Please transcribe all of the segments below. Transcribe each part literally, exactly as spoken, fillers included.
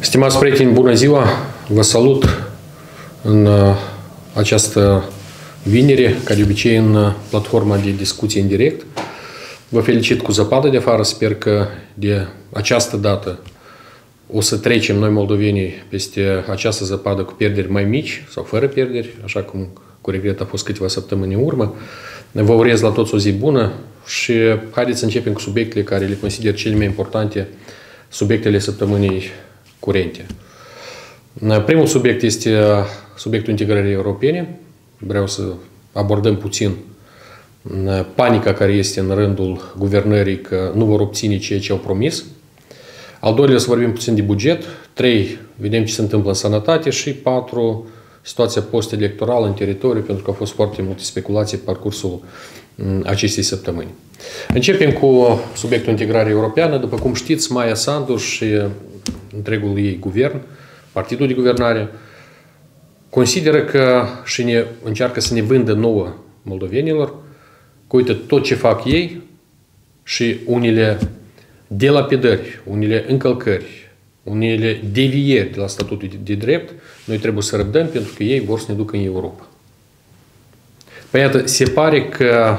Stimați prieteni, bună ziua! Vă salut în această vinere, ca de obicei în platforma de discuție în direct. Vă felicit cu zăpadă de afară, sper că de această dată o să trecem noi moldovenii peste această zăpadă cu pierderi mai mici sau fără pierderi, așa cum cu regret a fost câteva săptămâni în urmă. Vă urez la toți o zi bună și haideți să începem cu subiectele care le consider cele mai importante, subiectele săptămânii curente. Primul subiect este subiectul integrării europene. Vreau să abordăm puțin panica care este în rândul guvernării că nu vor obține ceea ce au promis. Al doilea, să vorbim puțin de buget. Trei, vedem ce se întâmplă în sănătate. Și patru, situația post-electorală în teritoriu, pentru că au fost foarte multe speculații pe parcursul acestei săptămâni. Începem cu subiectul integrării europeană. După cum știți, Maia Sandu și întregul ei guvern, partidul de guvernare, consideră că și ne, încearcă să ne vândă nouă moldovenilor, că uite tot ce fac ei și unele delapidări, unele încălcări, unele devieri de la statutul de, de drept, noi trebuie să răbdăm pentru că ei vor să ne ducă în Europa. Păi iată, se pare că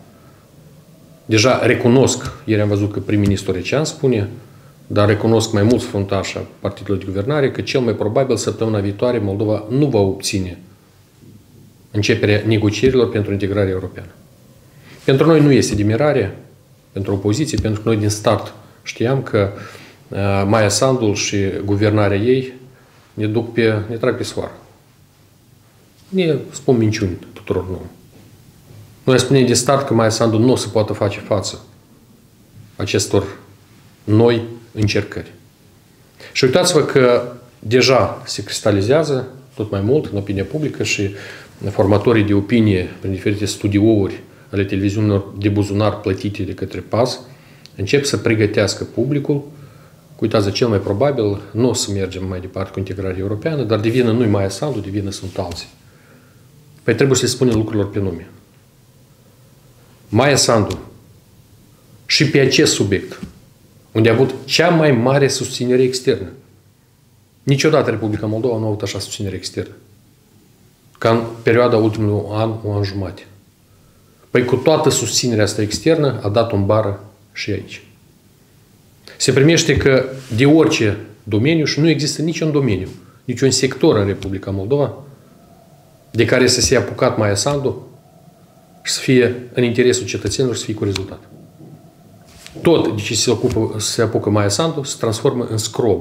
deja recunosc, ieri am văzut că prim-ministrul Recean spune, dar recunosc mai mulți fruntași a partidului de guvernare că cel mai probabil săptămâna viitoare Moldova nu va obține începerea negocierilor pentru integrarea europeană. Pentru noi nu este de mirare, pentru opoziție, pentru că noi din start știam că uh, Maia Sandu și guvernarea ei ne duc pe, ne trag pe soară. Ne spun minciuni tuturor nouă. Noi spunem de start că Maia Sandu nu o să poată face față acestor noi încercări. Și uitați-vă că deja se cristalizează tot mai mult în opinia publică și formatorii de opinie prin diferite studiouri ale televiziunilor de buzunar plătite de către P A S încep să pregătească publicul. Uitați, cel mai probabil nu o să mergem mai departe cu integrarea europeană, dar de vină nu-i Maia Sandu, de vină sunt alții. Păi trebuie să le spunem lucrurilor pe nume. Maia Sandu și pe acest subiect, unde a avut cea mai mare susținere externă. Niciodată Republica Moldova nu a avut așa susținere externă ca în perioada ultimului an, un an jumate. Păi cu toată susținerea asta externă a dat un bară și aici. Se primește că de orice domeniu, și nu există niciun domeniu, niciun sector în Republica Moldova de care să se apucat Maia Sandu și să fie în interesul cetățenilor și să fie cu rezultat. Tot de ce se, ocupă, se apucă Maia Sandu se transformă în scrob.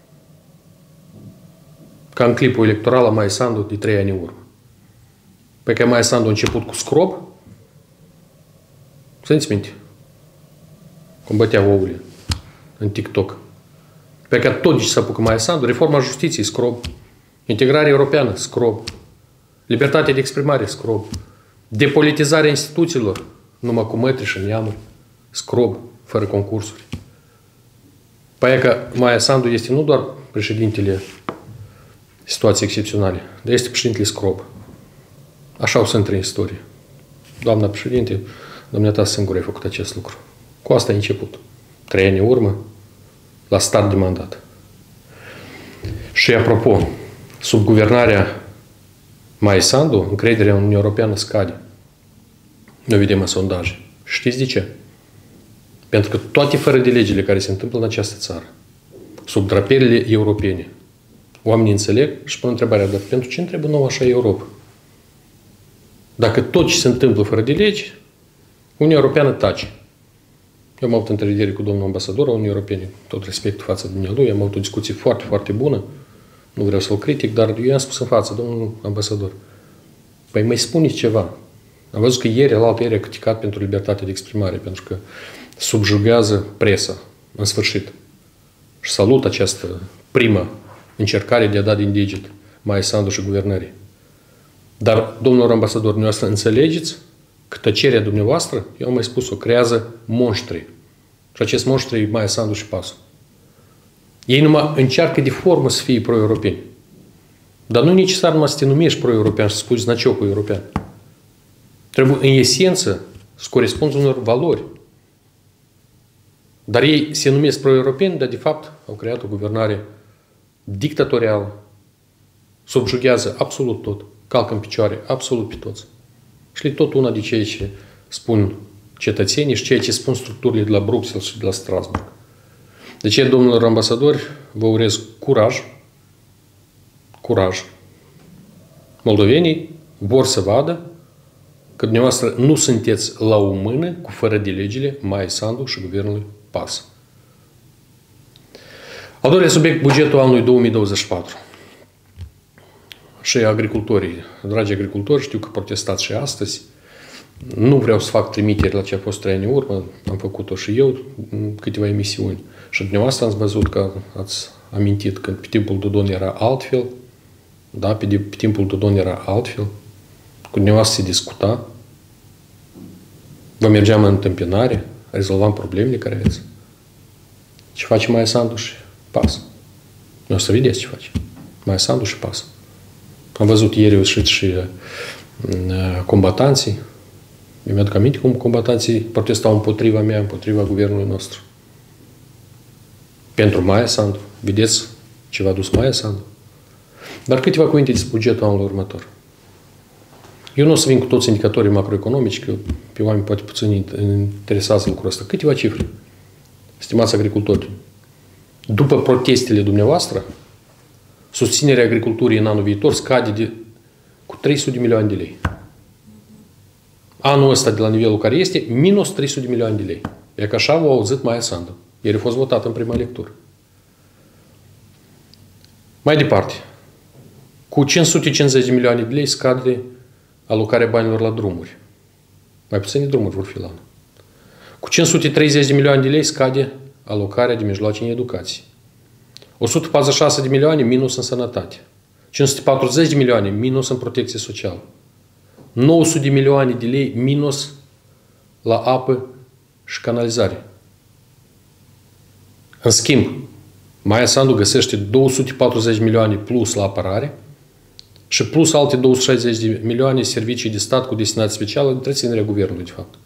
Ca în clipul electoral a Maia Sandu de trei ani în urmă. Pe că Maia Sandu a început cu scrob, să-ți minte, cum bătea ouăle în TikTok. Pe că tot de ce se apucă Maia Sandu, reforma justiției, scrob. Integrarea europeană, scrob. Libertatea de exprimare, scrob. Depolitizarea instituțiilor, numai cu mătri și neamuri, scrob, fără concursuri. Păi că Maia Sandu este nu doar președintele situații excepționale, dar este președintele scrob. Așa o să intre în istorie. Doamna președinte, dumneata singură ai făcut acest lucru. Cu asta a început. Trei ani în urmă, la start de mandat. Și apropo, sub guvernarea Maia Sandu, încrederea în Uniunea Europeană scade. Noi vedem în sondaje. Știți de ce? Pentru că toate fără de legile care se întâmplă în această țară, sub draperile europene, oamenii înțeleg și pun întrebarea, dar pentru ce îmi trebuie nouă așa Europa? Dacă tot ce se întâmplă fără de legi, Uniunea Europeană tace. Eu am avut întâlnire cu domnul ambasador al Uniunii Europene, tot respectul față de dumnealui, am avut o discuție foarte, foarte bună, nu vreau să-l critic, dar eu i-am spus în față, domnul ambasador, păi mai spuneți ceva. Am văzut că ieri, la altă ieri, a criticat pentru libertatea de exprimare, pentru că subjugează presa, în sfârșit. Și salut această primă încercare de a da din deget Maia Sandu și guvernării. Dar, domnul ambasador, dumneavoastră înțelegeți că tăcerea dumneavoastră, eu am mai spus-o, creează monștri. Și acest monștri e Maia Sandu și P A S. Ei numai încearcă de formă să fie pro-europeni. Dar nu necesar numai să te numești pro-european și să spui znaciocul european. Trebuie, în esență, să corespunzi unor valori. Dar ei se numesc pro-europeni, dar de fapt au creat o guvernare dictatorială, subjugează absolut tot, calcă în picioare absolut pe toți. Și e tot una de ceea ce spun cetățenii și ceea ce spun structurile de la Bruxelles și de la Strasbourg. De aceea, domnilor ambasadori, vă urez curaj, curaj. Moldovenii vor să vadă că dumneavoastră nu sunteți la o mână cu fără de legile Maia Sandu și guvernului P A S. Al doilea subiect, bugetul anului două mii douăzeci și patru. Și agricultorii, dragi agricultori, știu că protestați și astăzi. Nu vreau să fac trimiteri la ce a fost trei ani în urmă, am făcut-o și eu în câteva emisiuni. Și dumneavoastră ați văzut că ați amintit că pe timpul Dodon era altfel, da, pe, pe timpul Dodon era altfel, cu dumneavoastră se discuta, vă mergeam în întâmpinare, rezolvam problemele care aveți. Ce face Maia Sandu și P A S? Nu o să vedeți ce face Maia Sandu și P A S. Am văzut ieri ieșit și uh, combatanții. Eu mi-aduc aminte cum combatanții protestau împotriva mea, împotriva guvernului nostru. Pentru Maia Sandu. Vedeți ce v-a dus Maia Sandu? Dar câteva cuvinte despre bugetul anului următor. Eu nu o să vin cu toți indicatorii macroeconomici, că pe oameni poate puțin interesează lucrul ăsta. Câteva cifre. Stimați agricultori, după protestele dumneavoastră, susținerea agriculturii în anul viitor scade de, cu trei sute de milioane de lei. Anul ăsta, de la nivelul care este, minus trei sute de milioane de lei. E că așa v-a auzit Maia Sandu. El a fost votat în prima lectură. Mai departe, cu cinci sute cincizeci de milioane de lei scade alocarea banilor la drumuri. Mai puține drumuri vor fi la anul. Cu cinci sute treizeci de milioane de lei scade alocarea de mijloace în educație. o sută patruzeci și șase de milioane minus în sănătate. cinci sute patruzeci de milioane minus în protecție socială. nouă sute de milioane de lei minus la apă și canalizare. În schimb, Maia Sandu găsește două sute patruzeci de milioane plus la apărare și plus alte două sute șaizeci de milioane servicii de stat cu destinație specială, întreținerea guvernului, de fapt.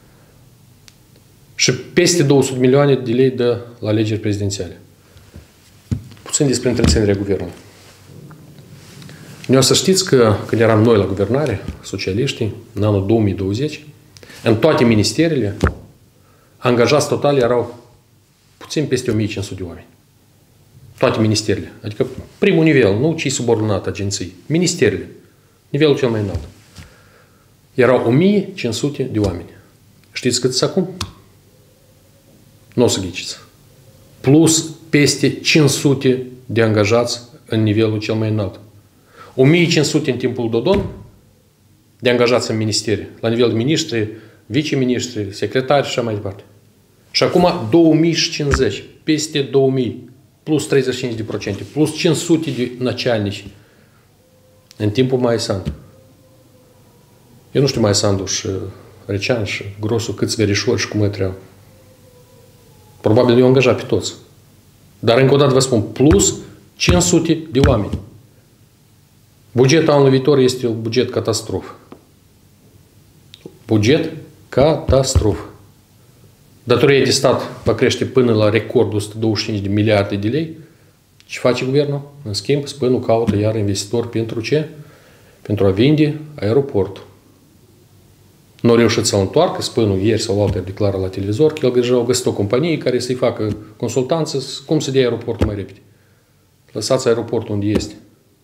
Și peste două sute de milioane de lei de la alegeri prezidențiale. Puțin despre întreținerea guvernului. Eu să știți că când eram noi la guvernare, socialiștii, în anul două mii douăzeci, în toate ministerele, angajați total erau puțin peste o mie cinci sute de oameni. Toate ministerele. Adică primul nivel, nu cei subordonat agenții. Ministerele. Nivelul cel mai înalt. Erau o mie cinci sute de oameni. Știți cât sunt acum? Nu o să ghiciți. Plus peste cinci sute de angajați în nivelul cel mai înalt. o mie cinci sute în timpul Dodon de angajați în ministeri, la nivel de ministri, viceministri, secretari și așa mai departe. Și acum două mii cincizeci, peste două mii, plus treizeci și cinci la sută, plus cinci sute de начальnici în timpul Maia Sandu. Eu nu știu Maia Sandu și Recean și Grosu câți verișori și cum îi treau. Probabil eu angajat pe toți. Dar încă o dată vă spun, plus cinci sute de oameni. Bugetul anului viitor este un buget catastrofă. Buget catastrofă. Datoria de stat va crește până la recordul o sută douăzeci și cinci de miliarde de lei. Ce face guvernul? În schimb, spânul caută iar investitori pentru ce? Pentru a vinde aeroportul. Nu au reușit să-l întoarcă, spânul ieri sau altă declară la televizor că el deja au găsit o companie care să-i facă consultanță cum să dea aeroportul mai repede. Lăsați aeroportul unde este.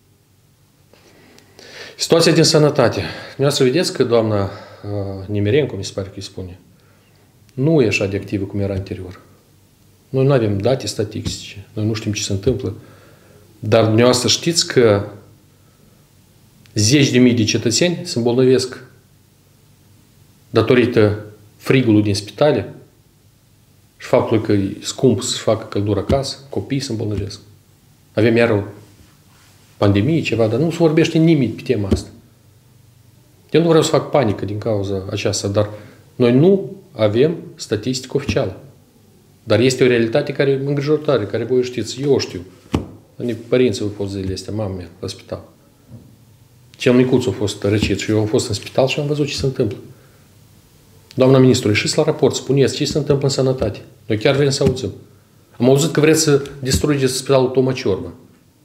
Situația din sănătate. Dumneavoastră vedeți că doamna uh, Nimerenko, mi se pare că îi spune, nu e așa de activă cum era anterior. Noi nu avem date statistice, noi nu știm ce se întâmplă, dar dumneavoastră știți că zeci de mii de cetățeni se îmbolnăvesc datorită frigului din spitale și faptului că e scump să facă căldură acasă, copiii se îmbolnăvesc. Avem iar o pandemie, ceva, dar nu se vorbește nimeni pe tema asta. Eu nu vreau să fac panică din cauza aceasta, dar noi nu avem statistică oficială. Dar este o realitate care e îngrijorătoare, care voi știți, eu știu. Părinții au fost zilele astea, mama mea, la spital. Cel micuț a fost răcit și eu am fost în spital și am văzut ce se întâmplă. Doamna ministru, ieșiți la raport, spuneți ce se întâmplă în sănătate. Noi chiar vrem să auzim. Am auzit că vreți să distrugeți spitalul Toma Ciorba.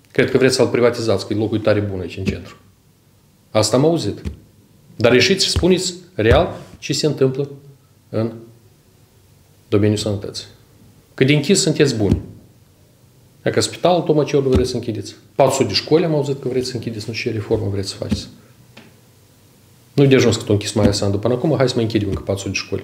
Cred că vreți să-l privatizați, că e locul tare bun aici în centru. Asta am auzit. Dar ieșiți și spuneți real ce se întâmplă în domeniul sănătății. Că de închis sunteți buni. Dacă spitalul Tomacioru vreți să închideți. patru sute de școli am auzit că vreți să închideți, nu știu ce reformă vreți să faceți. Nu de ajuns că tu închis Maia Sandu. Până acum, hai să mai închidem încă patru sute de școli.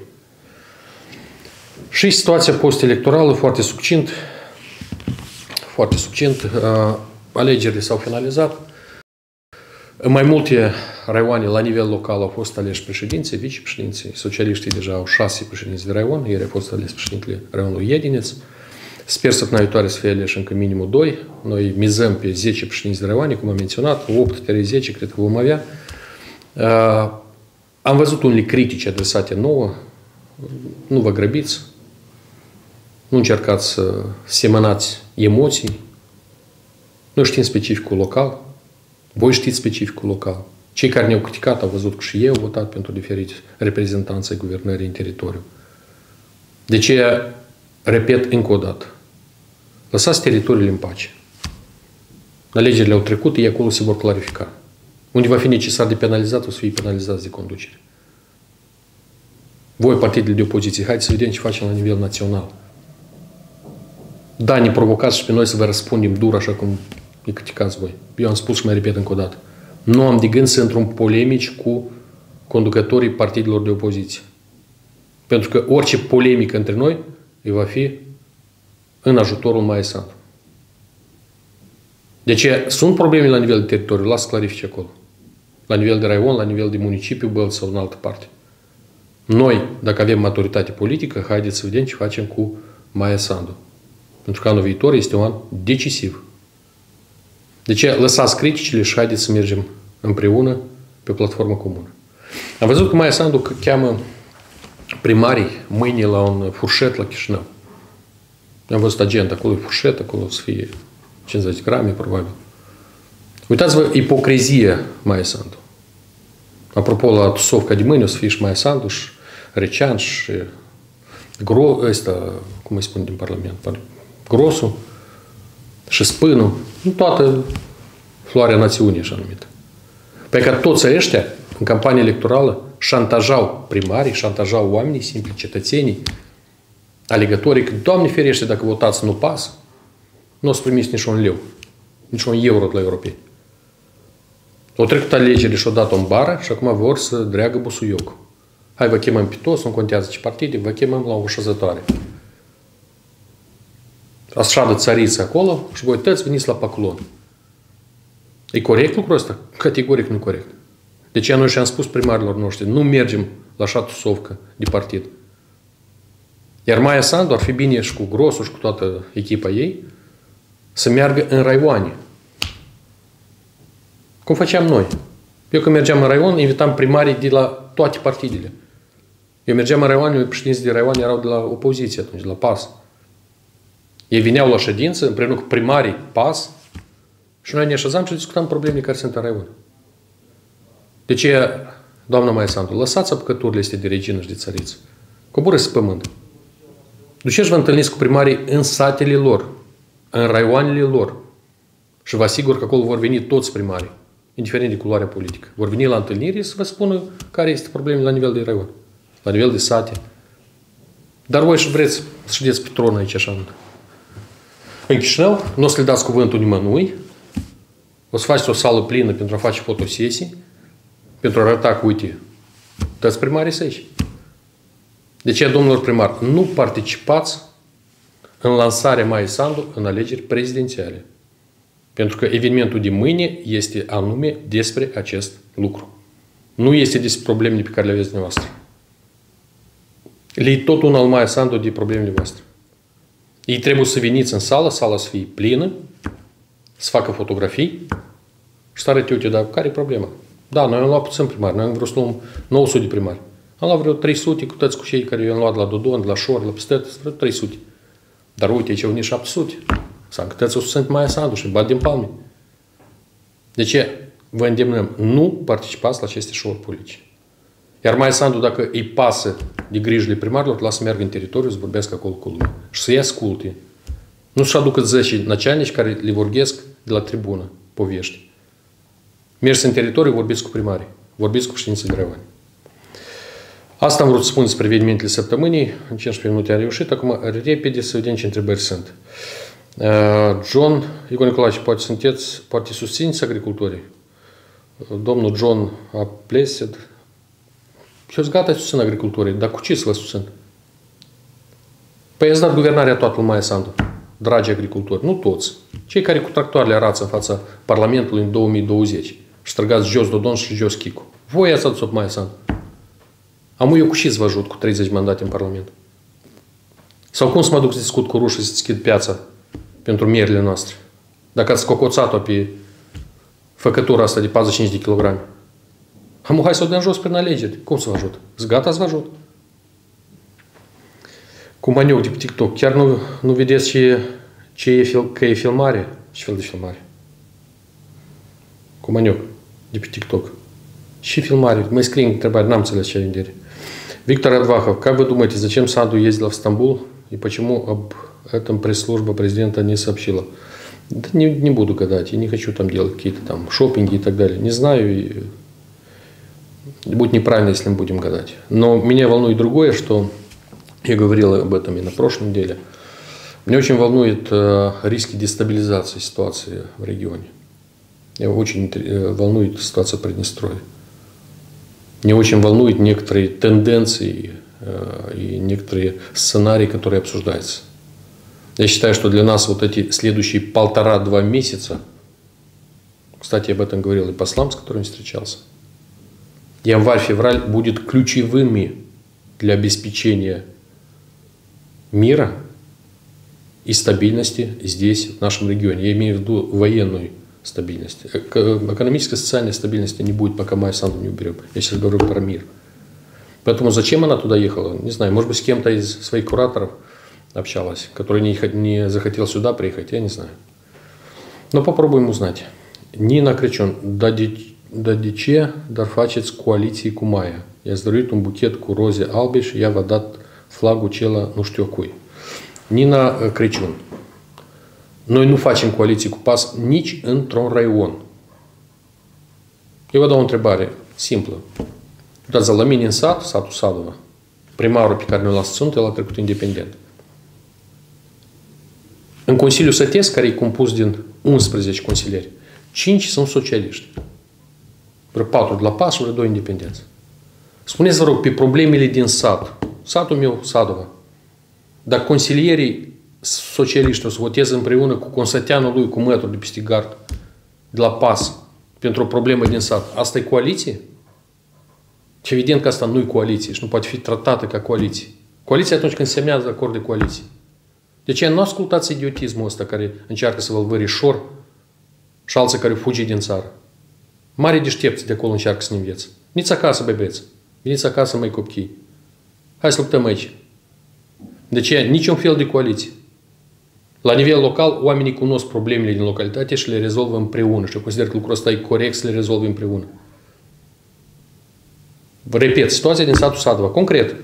Și situația post-electorală, foarte succint. Foarte succint. Alegerile s-au finalizat. În mai multe raioane, la nivel local, au fost aleși președinții, vicepreședinții. Socialiștii deja au șase președinți de raion. Ieri a fost ales președintele raionului Iedineț. Sper săptămâna viitoare să fie aleși încă minimul doi. Noi mizăm pe zece președinți de raioane, cum am menționat. opt zece cred că vom avea. Uh, am văzut unele critici adresate nouă. Nu vă grăbiți. Nu încercați să semănați emoții. Nu știm specificul local. Voi știți specificul local. Cei care ne-au criticat au văzut că și eu au votat pentru diferite reprezentanți ai guvernării în teritoriu. De ce, repet încă o dată, lăsați teritoriile în pace. Alegerile au trecut, ei acolo se vor clarifica. Unde va fi necesar de penalizat, o să fie penalizați de conducere. Voi, partidele de opoziție, haideți să vedem ce facem la nivel național. Da, ne provocați și pe noi să vă răspundem dur, așa cum ne criticați voi. Eu am spus și mai repet încă o dată. Nu am de gând să intru în polemici cu conducătorii partidelor de opoziție. Pentru că orice polemică între noi va fi în ajutorul Maia Sandu. Deci sunt probleme la nivel de teritoriu, las clarifice acolo. La nivel de raion, la nivel de municipiu, Bălți sau în altă parte. Noi, dacă avem maturitate politică, haideți să vedem ce facem cu Maia Sandu. Pentru că anul viitor este un an decisiv. Deci lăsați criticile și haideți să mergem împreună pe o platformă comună. Am văzut că Maia Sandu cheamă primarii mâine la un furșet la Chișinău. Am văzut agent, acolo e furșet, acolo o să fie cincizeci de grame, probabil. Uitați-vă, ipocrizie Maia Sandu. Apropo, la tusovca de mâine o să fie și Maia Sandu, și Recean, și Gro, ăsta, cum îi spun din Parlament, Grosu, și Spânu, toată floarea națiunii, așa numită. Pe care toți ăștia, în campanie electorală, șantajau primarii, șantajau oamenii, simpli cetățenii, alegătorii, că, Doamne ferește, dacă votați nu pas, nu o să primiți nici un leu, nici un euro de la europeni. Au trecut alegerile și-au dat-o în bară și acum vor să dreagă busuiocul. Hai, vă chemăm pe toți, nu contează ce partide, vă chemăm la o șezătoare. Așadă țăriți acolo și voi toți veniți la paclon. E corect lucrul ăsta? Categoric nu corect. De ce noi și-am spus primarilor noștri, nu mergem la așa tusovcă de partid. Iar Maia Sandu ar fi bine și cu Grosu și cu toată echipa ei să meargă în raioane. Cum făceam noi. Eu când mergeam în raion, invitam primarii de la toate partidele. Eu mergeam în raioane, președinții de raion erau de la opoziție atunci, de la PAS. Ei vineau la ședință împreună cu primarii PAS și noi ne așezam și discutam problemele care sunt în raion. Deci, doamna Maia Sandu, lăsați apucăturile astea de regină și de țăriță. Coborâți pe pământ. Duceți vă întâlniți cu primarii în satele lor, în raioanele lor. Și vă asigur că acolo vor veni toți primarii, indiferent de culoarea politică. Vor veni la întâlnire să vă spună care este problema la nivel de raion, la nivel de sate. Dar voi și vreți să ședeți pe tron aici așa. În Chișinău, nu o să le dați cuvântul nimănui, o să faceți o sală plină pentru a face fotosesii, pentru a arăta că, uite, dați primarii să aici. De ce, domnilor primari, nu participați în lansarea Maia Sandu în alegeri prezidențiale. Pentru că evenimentul de mâine este anume despre acest lucru. Nu este despre problemele pe care le aveți dumneavoastră. Le-i tot un al Maia Sandu de problemele voastre. Ei trebuie să veniți în sală, sala să fie plină, să facă fotografii și să arăte, uite, dar care e problema? Da, noi am luat puțin primari, noi am vrut să luăm nouă sute primari. Am luat vreo trei sute cu toți cu cei care i-am luat la Dodon, la Șor, la Pistăt, vreo trei sute. Dar uite, aici au venit șapte sute. Să câteți o sunt Maia Sandu și bat din palme. De ce? Vă îndemnăm, nu participați la aceste show-uri politice. Iar Maia Sandu, dacă îi pasă de grijile primarilor, lasă să meargă în teritoriu, să vorbească acolo cu lumea. Și să-i asculte. Nu să-și aducă zece начальnici care le vorghesc de la tribună povești. Mergeți în teritoriu, vorbiți cu primarii, vorbiți cu președinții de raioane. Asta am vrut să spun despre evenimentele săptămânii. În cincisprezece minute am reușit. Acum, repede, să vedem ce întrebări sunt. John, Igor Nicolae, poate sunteți, poate susțineți agricultorii? Domnul John a plesit. Eu sunt gata să susțin agricultorii, dar cu ce să vă susțin? Păi ați dat guvernarea toată lui Maia Sandu, dragi agricultori, nu toți. Cei care cu tractoarele arață în fața Parlamentului în două mii douăzeci și străgați jos Dodon și jos Chicu. Voi ați adus-o pe Maia Sandu. Am eu cu ce să vă ajut cu treizeci mandate în Parlament? Sau cum să mă duc să discut cu rușii să deschid piața pentru mierile noastre? Dacă ați scocoțat-o pe făcătura asta de patruzeci și cinci de kilograme. Am hai să o dăm jos prin alegeri. Cum să vă ajut? Sunt gata să vă ajut. Cu manioc de pe TikTok. Chiar nu, nu vedeți ce, ce e, fil, că e filmare? Ce fel de filmare? Cu manioc de pe TikTok. Și filmare. Mă scrie întrebare, n-am înțeles ce ai. Виктор Адвахов, как вы думаете, зачем Санду ездила в Стамбул и почему об этом пресс-служба президента не сообщила? Да не, не буду гадать, я не хочу там делать какие-то там шопинги и так далее. Не знаю, и будет неправильно, если мы будем гадать. Но меня волнует другое, что я говорил об этом и на прошлой неделе. Меня очень волнует э, риски дестабилизации ситуации в регионе. Меня очень э, волнует ситуация в Приднестровье. Меня очень волнуют некоторые тенденции э, и некоторые сценарии, которые обсуждаются. Я считаю, что для нас вот эти следующие полтора-два месяца, кстати, об этом говорил и послам, с которым я встречался, январь-февраль будет ключевыми для обеспечения мира и стабильности здесь, в нашем регионе. Я имею в виду военную стабильность. Экономической, социальной стабильности не будет, пока Майя Санду не уберем. Я сейчас говорю про мир. Поэтому зачем она туда ехала? Не знаю. Может быть, с кем-то из своих кураторов общалась, который не, не захотел сюда приехать, я не знаю. Но попробуем узнать. Nina Crăciun, da de ce dar faceți coaliții cu Maia? I-ați dorit un buchet cu roze albe și ea v-a dat flagul acela nu știu cui. Nina Crăciun, noi nu facem coaliții cu P A S nici într-un raion. Eu vă dau o întrebare simplă. Uitați, la mine în sat, satul Sadova, primarul pe care ne-l asțunt, el a trecut independent. În Consiliul Sătesc, care e compus din unsprezece consilieri, cinci sunt socialiști. Vreo patru de la P A S și vreo doi independenți. Spuneți, vă rog, pe problemele din sat, satul meu, Sadova, dacă consilierii socialiști o să voteze împreună cu consăteanul lui, cu mătrul de peste gard, de la P A S, pentru o problemă din sat, asta e coaliție? Și evident că asta nu e coaliție și nu poate fi tratată ca coaliție. Coaliția atunci când semnează acord de coaliție. De ce nu ascultați idiotismul ăsta care încearcă să vă verișor și alții care fuge din țară? Mari deștepți de acolo încearcă să ne înveți. Veniți acasă, băieți. Veniți acasă, măi copii. Hai să luptăm aici. De ce? Niciun fel de coaliție. La nivel local, oamenii cunosc problemele din localitate și le rezolvă împreună. Și eu consider că lucrul ăsta e corect să le rezolvă împreună. Vă repet, situația din satul Sadova. Concret.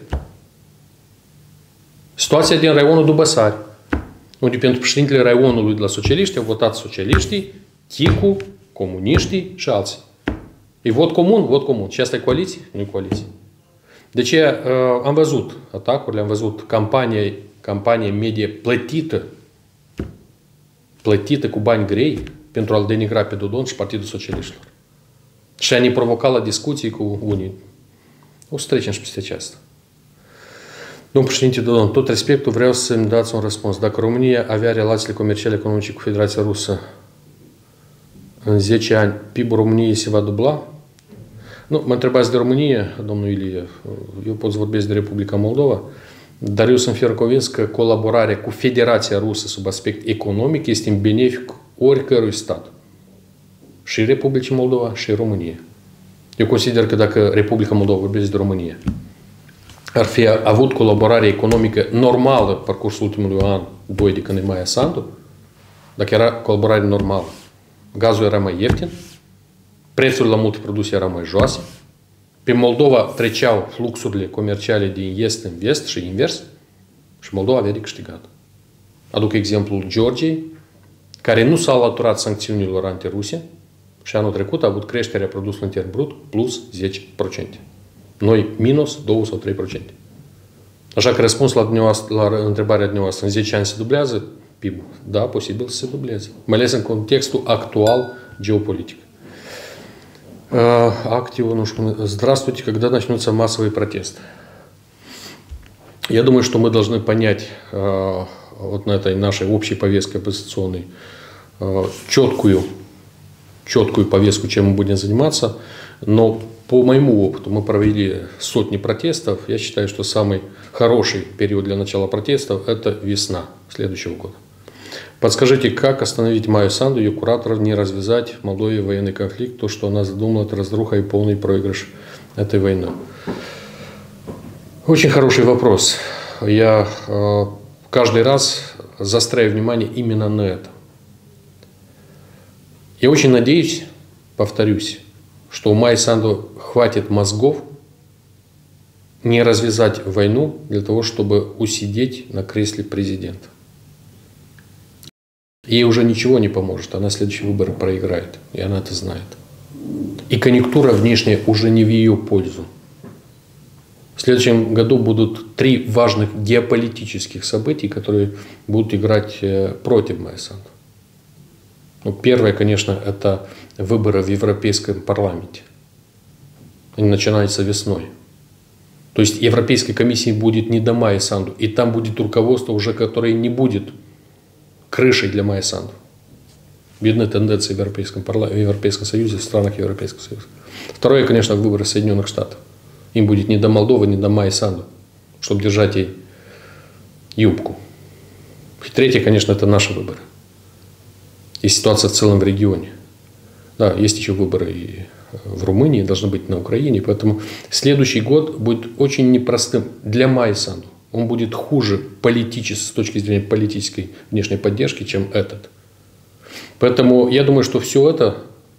Situația din raionul Dubăsari, unde pentru președintele raionului de la socialiști au votat socialiștii, Chicu, comuniștii și alții. E vot comun? Vot comun. Și asta e coaliție? Nu e coaliție. De ce am văzut atacurile, am văzut campania, campania medie plătită, plătită cu bani grei pentru a-l denigra pe Dodon și Partidul Socialiștilor. Și a ne provoca la discuții cu unii. O să trecem și peste aceasta. Domnul președinte Dodon, tot respectul vreau să-mi dați un răspuns. Dacă România avea relațiile comerciale economice cu Federația Rusă în zece ani, P I B-ul României se va dubla? Nu, mă întrebați de România, domnul Ilie. Eu pot să vorbesc de Republica Moldova, dar eu sunt ferm convins că colaborarea cu Federația Rusă sub aspect economic este în benefic oricărui stat. Și Republicii Moldova și România. Eu consider că dacă Republica Moldova, vorbesc de România, ar fi avut colaborare economică normală pe parcursul ultimului an, doi de când e Maia Sandu, dacă era colaborare normală, gazul era mai ieftin, prețurile la multe produse erau mai joase, pe Moldova treceau fluxurile comerciale din est în vest și invers și Moldova avea de câștigat. Aduc exemplul Georgiei, care nu s-au alăturat sancțiunilor anti-ruse și anul trecut a avut creșterea produsului intern brut plus zece la sută. Noi minus doi sau trei la sută. Așa că răspuns la, la întrebarea dumneavoastră, în zece ani se dublează P I B-ul? Da, posibil să se dubleze. Mai ales în contextul actual geopolitic. Активу, здравствуйте, когда начнется массовый протест? Я думаю, что мы должны понять вот на этой нашей общей повестке оппозиционной четкую, четкую повестку, чем мы будем заниматься. Но по моему опыту мы провели сотни протестов. Я считаю, что самый хороший период для начала протестов – это весна следующего года. Подскажите, как остановить Майю Санду, ее кураторов, не развязать в Молдове военный конфликт, то, что она задумала, это разруха и полный проигрыш этой войны? Очень хороший вопрос. Я э, каждый раз заостряю внимание именно на этом. Я очень надеюсь, повторюсь, что у Майи Санду хватит мозгов не развязать войну для того, чтобы усидеть на кресле президента. Ей уже ничего не поможет, она следующие выборы проиграет, и она это знает. И конъюнктура внешняя уже не в ее пользу. В следующем году будут три важных геополитических события, которые будут играть против Майи Санду. Ну, первое, конечно, это выборы в Европейском парламенте. Они начинаются весной. То есть Европейской комиссии будет не до Майи Санду, и там будет руководство уже, которое не будет крышей для Майи Санду. Видны тенденции в Европейском, парла... в Европейском Союзе, в странах Европейского Союза. Второе, конечно, выборы Соединенных Штатов. Им будет не до Молдовы, не до Майи Санду, чтобы держать ей юбку. И третье, конечно, это наши выборы. И ситуация в целом в регионе. Да, есть еще выборы и в Румынии, должны быть на Украине. Поэтому следующий год будет очень непростым для Майи Санду. Он будет хуже политически, с точки зрения политической внешней поддержки, чем этот. Поэтому я думаю, что все это,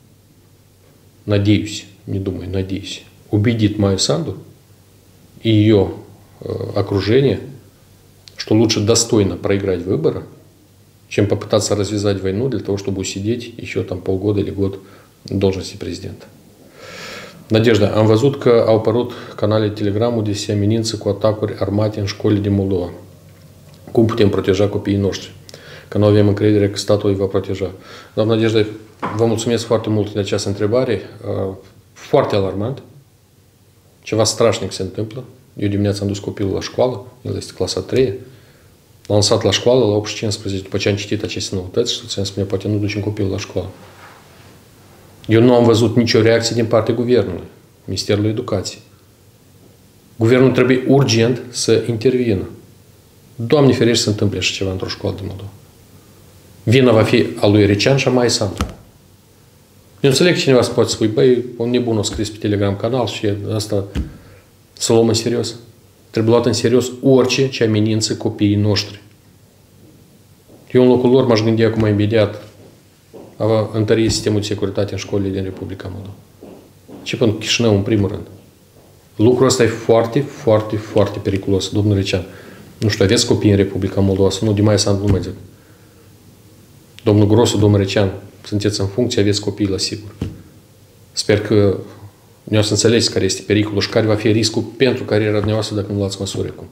надеюсь, не думаю, надеюсь, убедит Майю Санду и ее э, окружение, что лучше достойно проиграть выборы, чем попытаться развязать войну для того, чтобы усидеть еще там полгода или год в должности президента. Надежда, am văzut că au apărut canale Telegram unde se amenință cu atacuri armate în școlile din Moldova. Cum putem proteja copiii noștri? Că nu avem încredere că statul îi va proteja. Doamna Nadejda, vă mulțumesc foarte mult de această întrebare. Foarte alarmant. Ceva strașnic se întâmplă. Eu dimineața am dus copilul la școală, el este clasa a treia. L-am lăsat la școală la opt și cincisprezece, după ce am citit aceste noutăți, și ți-am spune, poate nu ducem copilul la școală. Eu nu am văzut nicio reacție din partea Guvernului, Ministerului Educației. Guvernul trebuie urgent să intervină. Doamne ferește să întâmple așa ceva într-o școală din Moldova. Vina va fi a lui Recean și a Майи Санду. Eu înțeleg că cineva se poate spui, băi, un nebun a scris pe Telegram canal și asta să luăm în serios. Trebuie luat în serios orice ce amenință copiii noștri. Eu în locul lor m-aș gândi acum imediat a întări sistemul de securitate în școlile din Republica Moldova. Și pentru Chișinău, în primul rând. Lucrul ăsta e foarte, foarte, foarte periculos, domnul Recean. Nu știu, aveți copii în Republica Moldova, să nu, de Майи Санду nu mai zic. Domnul Grosu, domnul Recean, sunteți în funcție, aveți copii la sigur. Sper că ne-o să înțelegeți care este pericolul și care va fi riscul pentru cariera dumneavoastră dacă nu luați măsuri acum.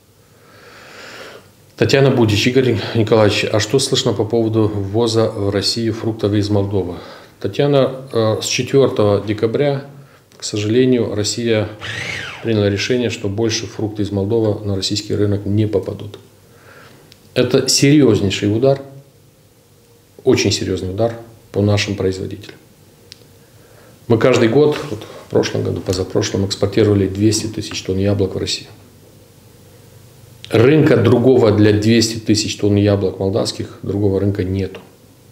Татьяна Будич, Игорь Николаевич, а что слышно по поводу ввоза в Россию фруктов из Молдовы? Татьяна, с четвёртого декабря, к сожалению, Россия приняла решение, что больше фрукты из Молдовы на российский рынок не попадут. Это серьезнейший удар, очень серьезный удар по нашим производителям. Мы каждый год, вот в прошлом году, позапрошлом, экспортировали двести тысяч тонн яблок в Россию. Рынка другого для двухсот тысяч тонн яблок молдавских, другого рынка нету.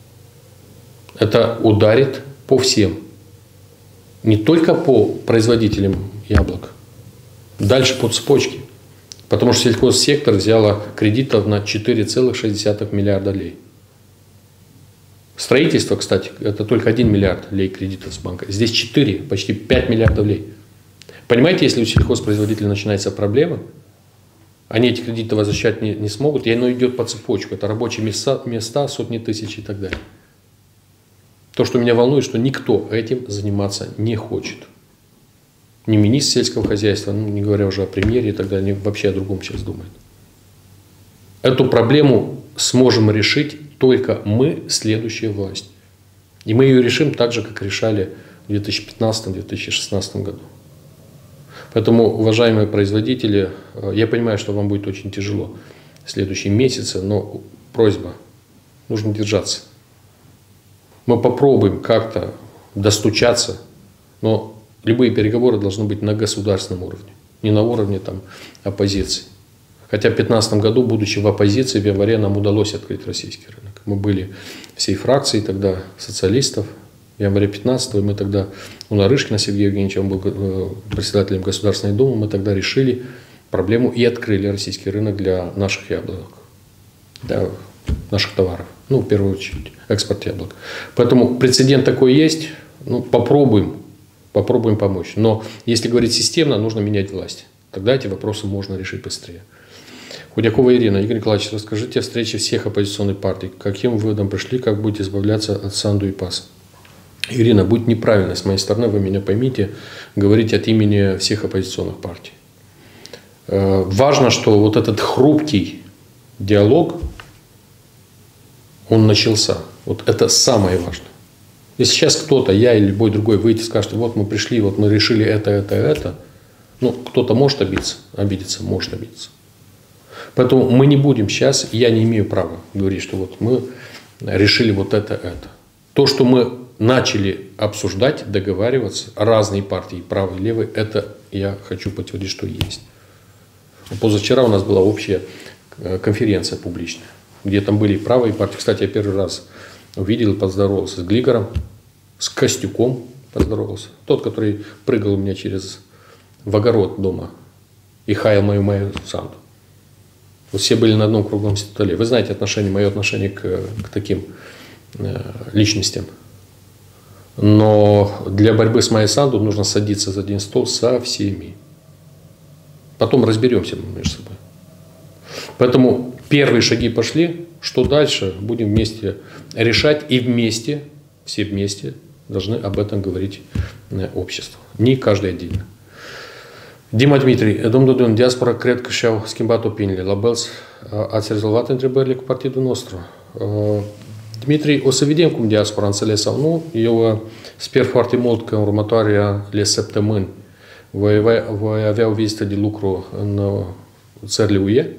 Это ударит по всем. Не только по производителям яблок. Дальше по цепочке. Потому что сельхозсектор взяла кредитов на четыре целых шесть десятых миллиарда лей. Строительство, кстати, это только один миллиард лей кредитов с банка. Здесь четыре, почти пять миллиардов лей. Понимаете, если у сельхозпроизводителя начинается проблема, Они эти кредиты возвращать не, не смогут, и оно идет по цепочку. Это рабочие места, места, сотни тысяч и так далее. То, что меня волнует, что никто этим заниматься не хочет. Ни министр сельского хозяйства, ну, не говоря уже о премьере и так далее, они вообще о другом сейчас думают. Эту проблему сможем решить только мы, следующая власть. И мы ее решим так же, как решали в две тысячи пятнадцатом — две тысячи шестнадцатом году. Поэтому, уважаемые производители, я понимаю, что вам будет очень тяжело в следующие месяцы, но просьба, нужно держаться. Мы попробуем как-то достучаться, но любые переговоры должны быть на государственном уровне, не на уровне там, оппозиции. Хотя в две тысячи пятнадцатом году, будучи в оппозиции, в январе нам удалось открыть российский рынок. Мы были всей фракцией тогда социалистов. В январе две тысячи пятнадцатого мы тогда, у Нарышкина Сергея Евгеньевича, он был председателем Государственной Думы, мы тогда решили проблему и открыли российский рынок для наших яблок, для наших товаров. Ну, в первую очередь, экспорт яблок. Поэтому прецедент такой есть. Ну, попробуем, попробуем помочь. Но если говорить системно, нужно менять власть. Тогда эти вопросы можно решить быстрее. Худякова Ирина. Игорь Николаевич, расскажите о встрече всех оппозиционных партий. К каким выводам пришли, как будете избавляться от Санду и ПАС? Ирина, будет неправильно с моей стороны, вы меня поймите, говорить от имени всех оппозиционных партий. Важно, что вот этот хрупкий диалог, он начался. Вот это самое важное. Если сейчас кто-то, я или любой другой, выйдет и скажет, вот мы пришли, вот мы решили это, это, это, ну, кто-то может обидеться, обидеться, может обидеться. Поэтому мы не будем сейчас, я не имею права говорить, что вот мы решили вот это, это. То, что мы начали обсуждать, договариваться, разные партии, правый и левый, это я хочу подтвердить, что есть. Позавчера у нас была общая конференция публичная, где там были и правые партии. Кстати, я первый раз увидел и поздоровался с Глигором, с Костюком поздоровался. Тот, который прыгал у меня через в огород дома и хаял мою мою Санду. Вот все были на одном круглом столе. Вы знаете отношение, мое отношение к, к таким э, личностям. Но для борьбы с Майей Санду нужно садиться за один стол со всеми. Потом разберемся между собой. Поэтому первые шаги пошли. Что дальше? Будем вместе решать. И вместе, все вместе, должны об этом говорить общество. Не каждый отдельно. Дима Дмитрий, domnul Dun, diaspora cred că și-au schimbat opiniile. La Belz ați rezolvat întrebările cu partidul nostru. Dimitri, o să vedem cum diaspora a înțeles sau nu. Eu sper foarte mult că în următoarele săptămâni voi avea, voi avea o vizită de lucru în țările U E.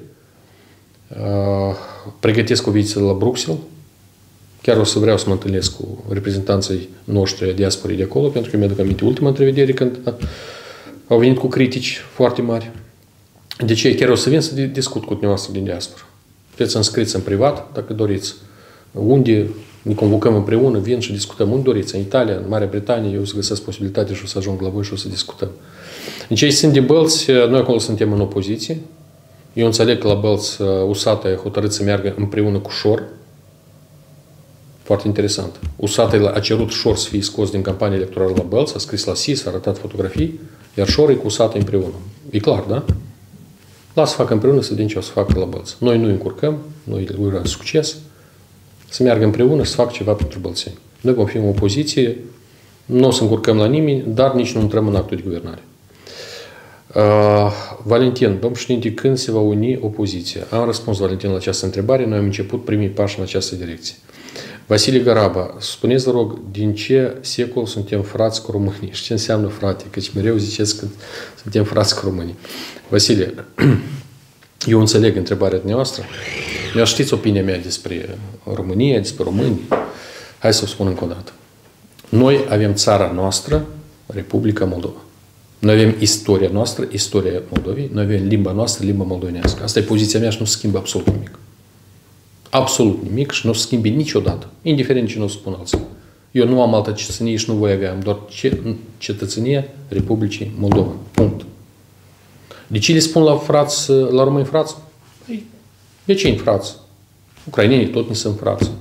Pregătesc o vizită la Bruxelles. Chiar o să vreau să mă întâlnesc cu reprezentanții noștri a diasporei de acolo, pentru că mi-aduc aminte ultima întrevedere când au venit cu critici foarte mari. De ce? Chiar o să vin să discut cu dumneavoastră din diaspora. Puteți să înscriți în privat, dacă doriți. Unde ne convocăm împreună, vin și discutăm. Unde doriți? În Italia, în Marea Britanie, eu o să găsesc posibilitate și o să ajung la voi și o să discutăm. În ce țin de Belți, noi acolo suntem în opoziție. Eu înțeleg că la Belți U S A T a hotărât să meargă împreună cu Șor. Foarte interesant. U S A T a cerut Șor să fie scos din campania electorală la Belți, a scris la S I S, a arătat fotografii, iar Șor e cu U S A T împreună. E clar, da? Lasă să facă împreună, să vedem ce o să facă la Belți. Noi nu încurcăm, noi le urăm succes, să meargă împreună, să facă ceva pentru bălțeni. Noi vom fi în opoziție, nu o să încurcăm la nimeni, dar nici nu intrăm în actul de guvernare. Uh, Valentin, domnul președinte, când se va uni opoziția? Am răspuns, Valentin, la această întrebare. Noi am început primii pași în această direcție. Vasile Garaba, spuneți, vă rog, din ce secol suntem frați cu românii? Și ce înseamnă frate? Căci mereu ziceți că suntem frați cu românii. Vasile, eu înțeleg întrebarea dumneavoastră. Eu știți opinia mea despre România, despre români. Hai să o spun încă o dată. Noi avem țara noastră, Republica Moldova. Noi avem istoria noastră, istoria Moldovei. Noi avem limba noastră, limba moldovenească. Asta e poziția mea și nu se schimbă absolut nimic. Absolut nimic și nu se schimbe niciodată. Indiferent ce nu spun alții. Eu nu am altă cetățenie și nu voi avea. Am doar cetățenie Republicii Moldova. Punct. De ce le spun la frați, la români frați? Păi, de ce-i frați? Ucrainenii tot ne sunt frați.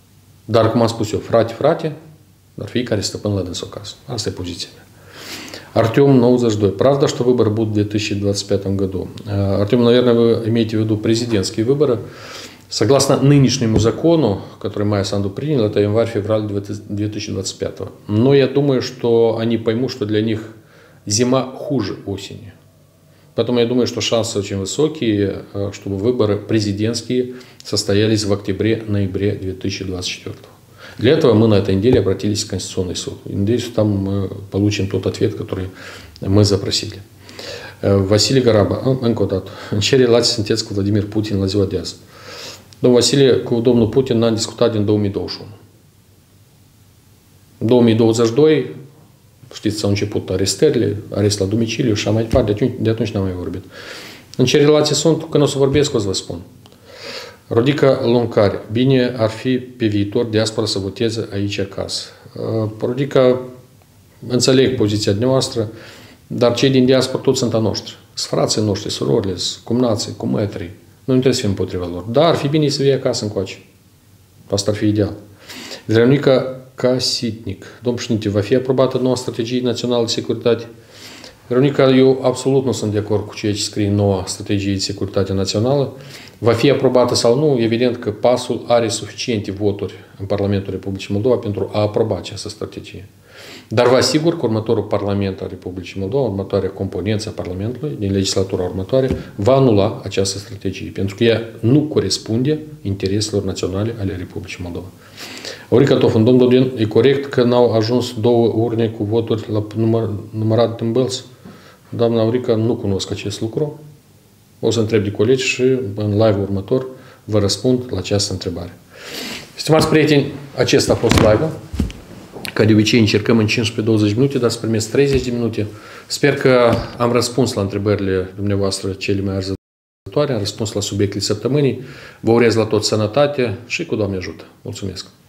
Dar, cum am spus eu, frate, frate, dar fiecare stăpân la dânsul acasă. Asta e poziția mea. Артем nouăzeci și doi. Правда, что выборы будут в две тысячи двадцать пятом году? Артем, наверное, вы имеете в виду президентские выборы. Согласно нынешнему закону, который Майя Санду принял, это январь-февраль две тысячи двадцать пятого. Но я думаю, что они поймут, что для них зима хуже осени. Поэтому я думаю, что шансы очень высокие, чтобы выборы президентские состоялись в октябре-ноябре две тысячи двадцать четвёртого. Для этого мы на этой неделе обратились в Конституционный суд. И надеюсь, что там мы получим тот ответ, который мы запросили. Василий Гараба. Încă o dată. În ce relații sunteți cu Vladimir Putin la ziua de azi? Domnul Vasile, cu domnul Putin n-am discutat din două mii douăzeci și unu. În două mii douăzeci și doi, știți, s-au început arestările, arest la domiciliu și așa mai departe, de atunci, de atunci n-am mai vorbit. În ce relații sunt, când o să vorbesc, o să vă spun. Rodica Luncari. Bine ar fi pe viitor diaspora să voteze aici acasă. Rodica, înțeleg poziția dumneavoastră, dar cei din diaspora toți sunt a noștri. Sunt frații noștri, surorile, cumnații, cumătrii. Nu trebuie să fim împotriva lor. Dar ar fi bine să vii acasă încoace. Asta ar fi ideal. Veronica Casitnic. Domnul președinte, va fi aprobată noua strategie națională de securitate? Veronica, eu absolut nu sunt de acord cu ceea ce scrie noua strategie de securitate națională. Va fi aprobată sau nu, evident că PAS-ul are suficiente voturi în Parlamentul Republicii Moldova pentru a aproba această strategie. Dar vă asigur că următorul Parlament al Republicii Moldova, următoarea componență a Parlamentului, din legislatura următoare, va anula această strategie, pentru că ea nu corespunde intereselor naționale ale Republicii Moldova. Aurica Tofan, domnul Dodin, e corect că n-au ajuns două urne cu voturi la număr, numărat în Bălți? Doamna Aurica, nu cunosc acest lucru. O să întreb de colegi și în live-ul următor vă răspund la această întrebare. Stimați prieteni, acesta a fost live-ul. Ca de obicei încercăm în cincisprezece douăzeci minute, dar să primesc treizeci de minute. Sper că am răspuns la întrebările dumneavoastră cele mai arzătoare, am răspuns la subiectele săptămânii. Vă urez la tot sănătate și cu Doamne ajută. Mulțumesc!